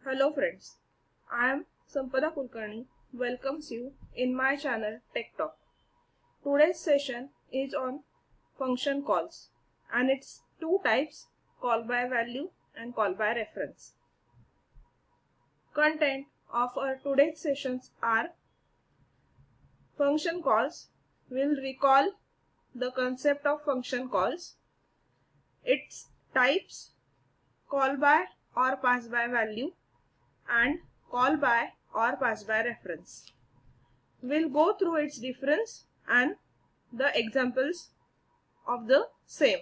Hello friends, I am Sampada Kulkarni welcomes you in my channel Tech Talk. Today's session is on function calls and its two types, call by value and call by reference. Content of our today's sessions are function calls. We'll recall the concept of function calls, its types, call by or pass by value and call by or pass by reference. We'll go through its difference and the examples of the same.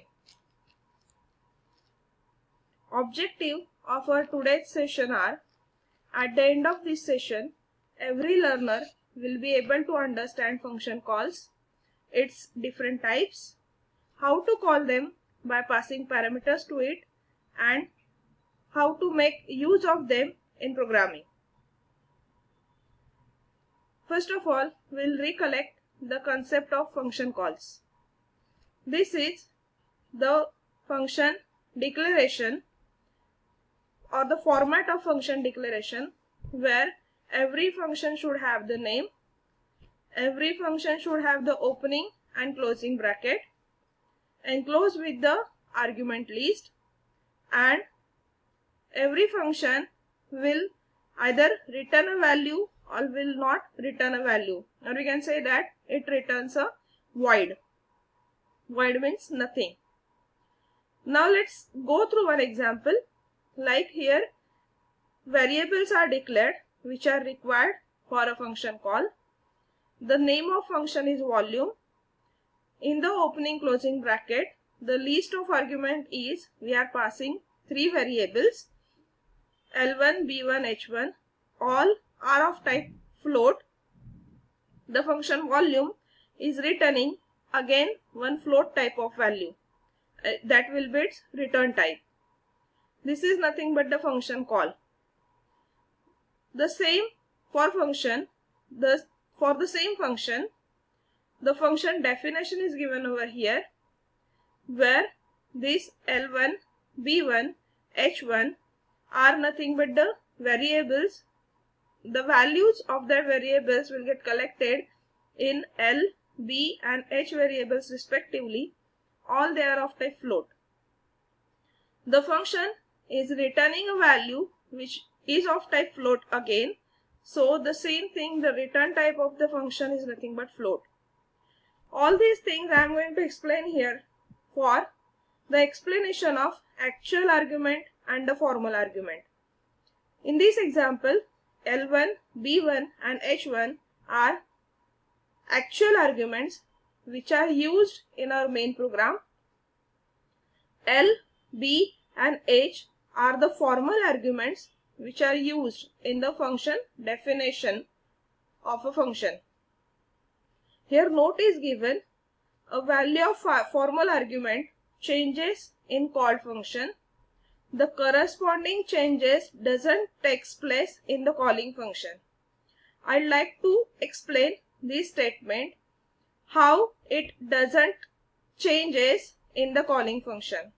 Objective of our today's session are, at the end of this session, every learner will be able to understand function calls, its different types, how to call them by passing parameters to it, and how to make use of them in programming. First of all, we'll recollect the concept of function calls. This is the function declaration or the format of function declaration where every function should have the name, every function should have the opening and closing bracket enclosed with the argument list, and every function will either return a value or will not return a value, or we can say that it returns a void. Void means nothing. Now let's go through one example. Like here, variables are declared which are required for a function call. The name of function is volume. In the opening closing bracket, the list of argument is we are passing three variables L1, B1, H1. All are of type float. The function volume is returning again one float type of value. That will be its return type. This is nothing but the function call. The same for function. For the same function, the function definition is given over here, where this L1, B1, H1 are nothing but the variables. The values of the variables will get collected in L, B and H variables respectively. All they are of type float. The function is returning a value which is of type float again. So the same thing, the return type of the function is nothing but float. All these things I am going to explain here for the explanation of actual argument and the formal argument. In this example, L1, B1 and H1 are actual arguments which are used in our main program. L, B and H are the formal arguments which are used in the function definition of a function. Here note is given, a value of formal argument changes in called function. The corresponding changes doesn't take place in the calling function. I'd like to explain this statement, how it doesn't changes in the calling function.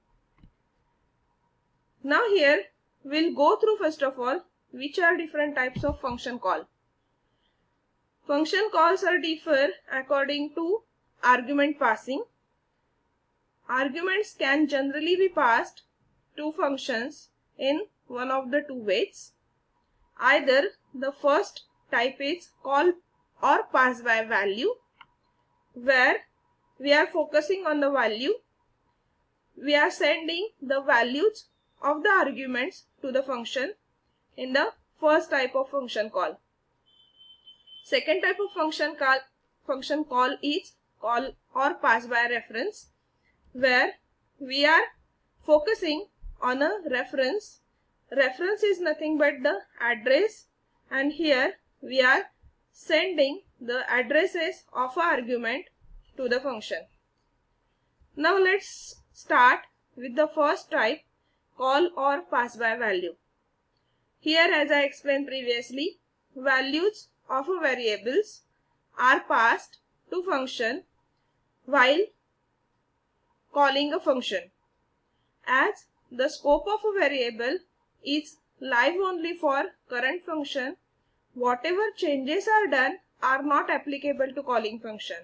Now here we'll go through first of all which are different types of function call. Function calls are differ according to argument passing. Arguments can generally be passed to functions in one of the two ways. Either the first type is call or pass by value, where we are focusing on the value. We are sending the values of the arguments to the function in the first type of function call. Second type of function call is call or pass by reference, where we are focusing on a reference. Reference is nothing but the address, and here we are sending the addresses of an argument to the function. Now let's start with the first type, call or pass by value. Here, as I explained previously, values of a variables are passed to function while calling a function. As the scope of a variable is live only for current function, whatever changes are done are not applicable to calling function.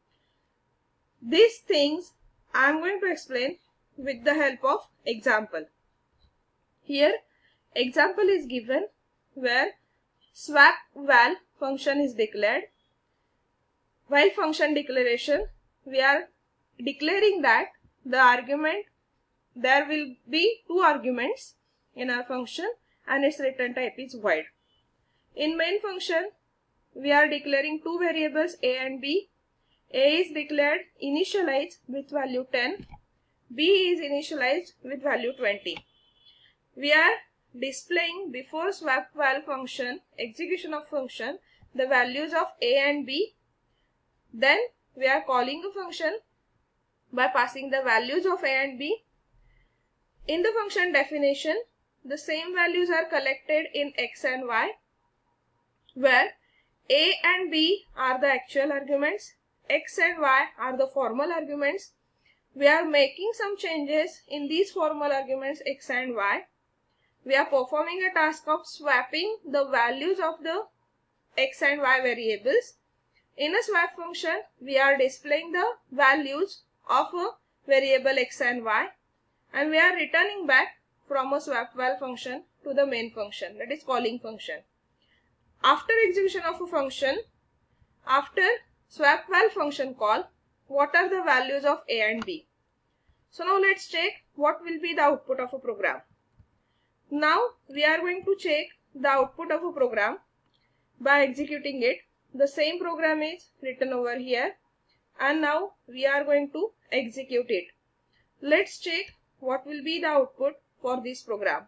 These things I am going to explain with the help of example. Here example is given where swap val function is declared. While function declaration, we are declaring that there will be two arguments in our function and its return type is void. In main function, we are declaring two variables a and b. A is declared initialized with value 10. B is initialized with value 20. We are displaying before swap val function, execution of function, the values of a and b. Then we are calling a function by passing the values of a and b. In the function definition, the same values are collected in x and y, where a and b are the actual arguments, x and y are the formal arguments. We are making some changes in these formal arguments x and y. We are performing a task of swapping the values of the x and y variables. In a swap function, we are displaying the values of a variable x and y, and we are returning back from a swap val function to the main function, that is calling function. After execution of a function, after swap val function call, what are the values of a and b? So now let's check what will be the output of a program. Now we are going to check the output of a program by executing it. The same program is written over here, and now we are going to execute it. Let's check what will be the output for this program.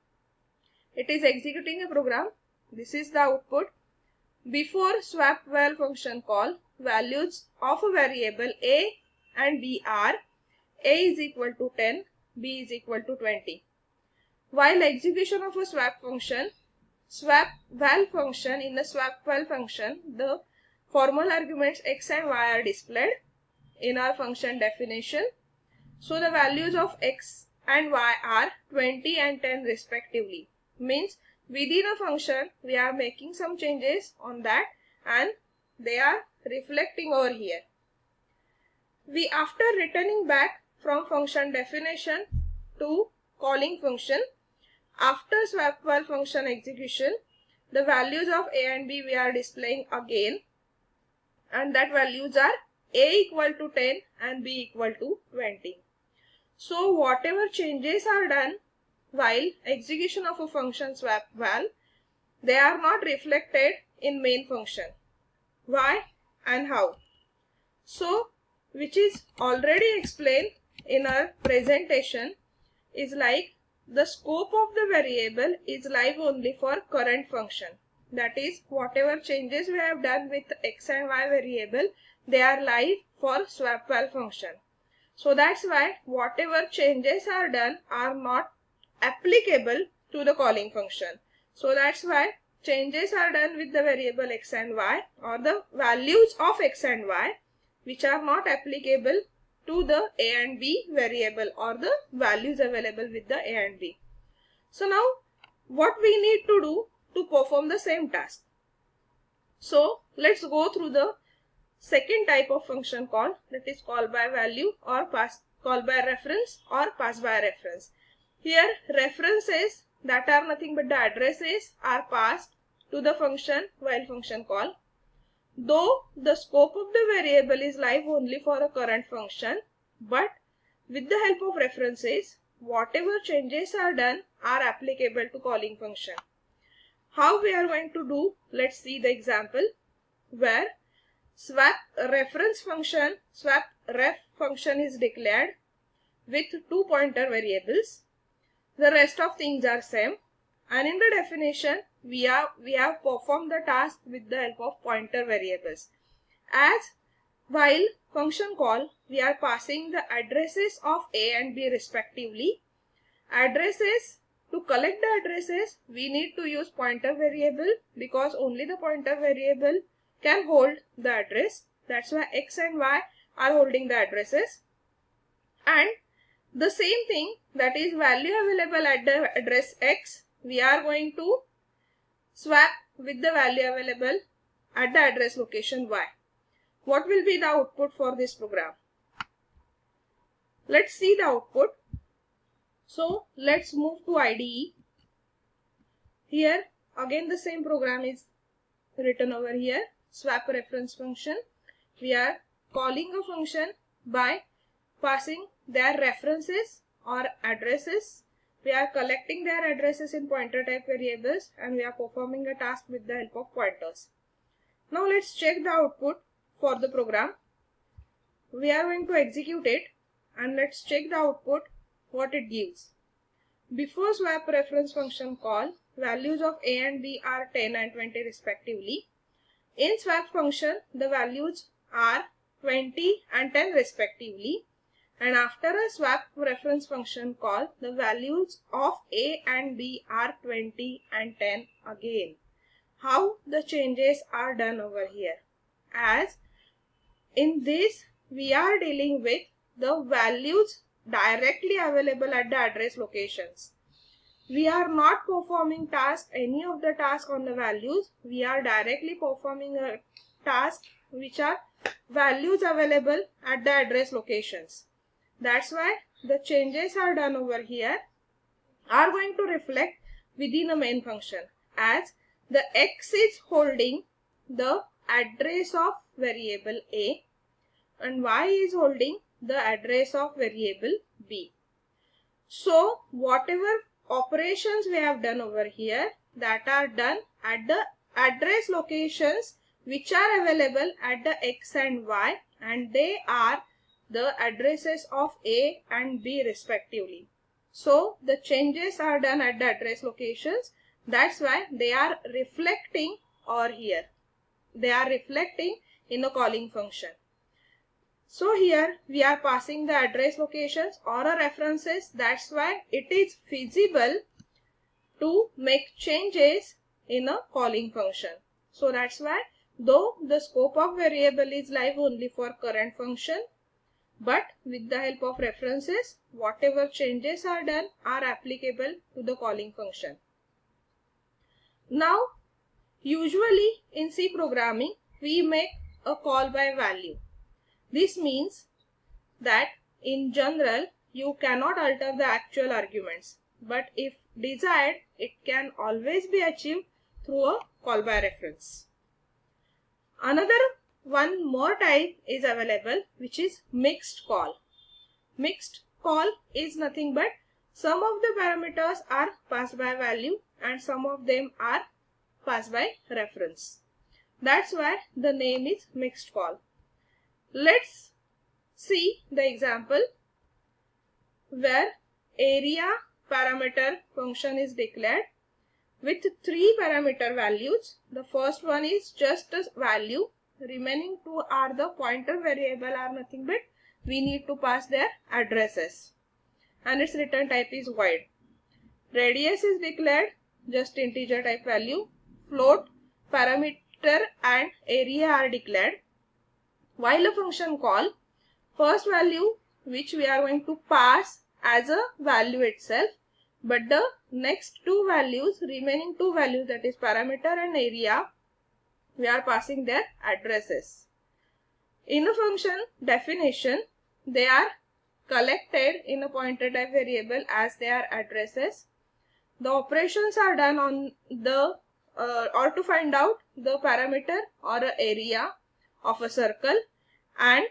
It is executing a program. This is the output. Before swap val function call, values of a variable a and b are a is equal to 10, b is equal to 20. While execution of a swap function, swap val function, in the swap val function, the formal arguments x and y are displayed in our function definition. So the values of x and y are 20 and 10 respectively. Means within a function we are making some changes on that and they are reflecting over here. After returning back from function definition to calling function, after swap val function execution, the values of a and b we are displaying again, and that values are a equal to 10 and b equal to 20. So whatever changes are done while execution of a function swap val, they are not reflected in main function. Why and how? So, which is already explained in our presentation, is like the scope of the variable is live only for current function. That is, whatever changes we have done with x and y variable, they are live for swap val function. So that's why whatever changes are done are not applicable to the calling function. So that's why changes are done with the variable x and y, or the values of x and y, which are not applicable to the a and b variable or the values available with the a and b. So now what we need to do to perform the same task? So let's go through the second type of function call, that is call by value or call by reference or pass by reference. Here references, that are nothing but the addresses, are passed to the function while function call. Though the scope of the variable is live only for a current function, but with the help of references, whatever changes are done are applicable to calling function. How we are going to do? Let's see the example where swap reference function, swap ref function is declared with two pointer variables. The rest of things are same, and in the definition we have performed the task with the help of pointer variables. As while function call, we are passing the addresses of a and b respectively. Addresses, to collect the addresses, we need to use pointer variable because only the pointer variable can hold the address. That's why x and y are holding the addresses. And the same thing, that is value available at the address x, we are going to swap with the value available at the address location y. What will be the output for this program? Let's see the output. So let's move to IDE. Here again the same program is written over here. Swap reference function. We are calling a function by passing their references or addresses. We are collecting their addresses in pointer type variables and we are performing a task with the help of pointers. Now let's check the output for the program. We are going to execute it and let's check the output, what it gives. Before swap reference function call, values of a and b are 10 and 20 respectively. In swap function, the values are 20 and 10 respectively. And after a swap reference function call, the values of a and b are 20 and 10 again. How the changes are done over here? As in this, we are dealing with the values directly available at the address locations. We are not performing any of the tasks on the values. We are directly performing a task which are values available at the address locations. That's why the changes are done over here are going to reflect within a main function, as the x is holding the address of variable a and y is holding the address of variable b. So whatever operations we have done over here, that are done at the address locations which are available at the x and y, and they are the addresses of a and b respectively. So the changes are done at the address locations. That's why they are reflecting over here. They are reflecting in a calling function. So here we are passing the address locations or a references. That's why it is feasible to make changes in a calling function. So that's why, though the scope of variable is live only for current function, but with the help of references, whatever changes are done are applicable to the calling function. Now, usually in C programming, we make a call by value. This means that in general, you cannot alter the actual arguments, but if desired, it can always be achieved through a call by reference. Another one more type is available, which is mixed call. Mixed call is nothing but some of the parameters are passed by value and some of them are passed by reference. That's why the name is mixed call. Let's see the example where area parameter function is declared with 3 parameter values. The first one is just a value. Remaining 2 are the pointer variable, are nothing but we need to pass their addresses. And its return type is void. Radius is declared just integer type value. Float, parameter and area are declared. While a function call, first value which we are going to pass as a value itself, but the next 2 values, remaining 2 values, that is parameter and area, we are passing their addresses. In a function definition, they are collected in a pointer type variable as their addresses. The operations are done on the or to find out the parameter or a area of a circle, and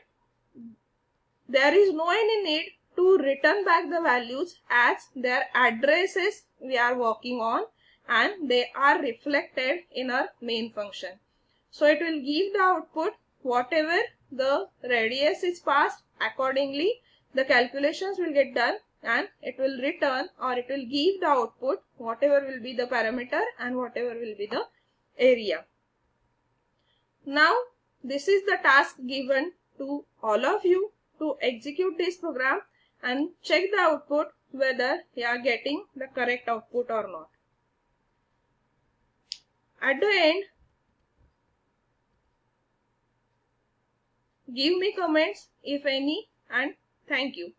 there is no any need to return back the values as their addresses we are working on and they are reflected in our main function. So it will give the output whatever the radius is passed, accordingly the calculations will get done and it will return or it will give the output whatever will be the parameter and whatever will be the area. Now this is the task given to all of you to execute this program and check the output whether you are getting the correct output or not. At the end, give me comments if any, and thank you.